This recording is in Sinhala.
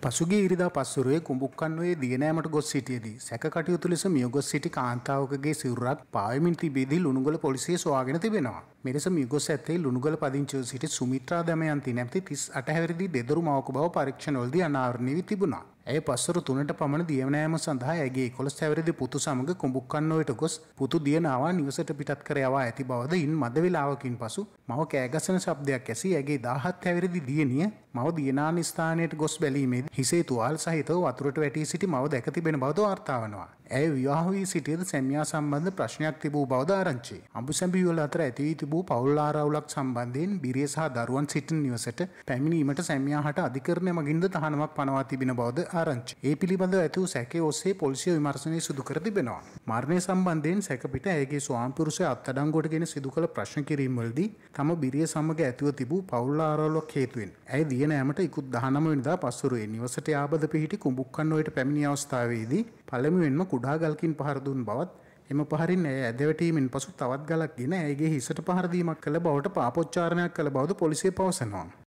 පසුගිය ඉරිදා පස්වරුවේ කුඹුක්කන්නුවේ දියනෑමට ගොස් සිටියේදී සැක කටයුතු ලෙස මියගොස් සිටි කාන්තාවකගේ සිරුරක් පාවෙමින් තිබෙදී ලුණුගල පොලිසිය සොයාගෙන තිබෙනවා. මෙලෙස මියගොස් ඇත්තේ ලුණුගල පදිංචිව සිටි සුමිත්‍රා දමයන්ති නැමැති 38 හැවිරිදි දෙදරු මවක බව පරීක්ෂණවලදී අනාවරණය වී තිබුණා. ඇය පස්වරු 3ට පමණ දියනෑම සඳහා ඇගේ 11 හැවිරිදි පුතු සමග කුඹුක්කන්නුවට ගොස් පුතු දියනාවා නිවසට පිටත් කර යවා ඇති බවද ඉන් මද වේලාවකින් පසු මව කෑගසන ශබ්දයක් ඇසී ඇගේ 17 හැවිරිදි දියණිය මව දියනාන ස්ථානයට ගොස් බැලීමේදී හිසේ තුවාල සහිතව වතුරට වැටී සිටි මව දැක තිබෙන බවද වාර්තා වනවා. ඇය විවාහ වී සිටියද සැමියා සම්බන්ධ ප්‍රශ්නයක් තිබූ බවද ආරංචි. අඹුසැඹිවල අතර ඇති වී තිබූ පවුල් ආරවුලක් සම්බන්ධයෙන් බිරිය සහ දරුවන් සිටින නිවසට පැමිණීමට සැමියාට අධිකරණය මගින්ද තහනමක් පනවා තිබෙන බවද ආරංචි. ඒ පිළිබඳව ඇති වූ සැකය ඔස්සේ පොලිසිය විමර්ශනය සිදු කර තිබෙනවා. මරණය සම්බන්ධයෙන් සැකපිට ඇයගේ ස්වාමිපුරුෂයා අත්අඩංගුවටගෙන සිදු කළ ප්‍රශ්න කිරීම්වලදී තම බිරිය සමග ඇතිව තිබූ පවුල් ආරවුලක් හේතුවෙන් ඇය දියනෑමට ඉකුත් 19 වෙනිදා පස්වරුවේ නිවසට යාබද පිහිටි කුඹුක්කන්නුවට පැමිණි අවස්ථාවේදී පළමුවෙන්ම කුඩා ගල්කින් පහර දුන් බවත් එම පහරින් ඇය ඇදවැටීමෙන් පසු තවත් ගලක් ගෙන ඇයගේ හිසට පහර දීමක් කළ බවට පාපොච්චාරණයක් කළ බවද පොලිසිය පවසනවා.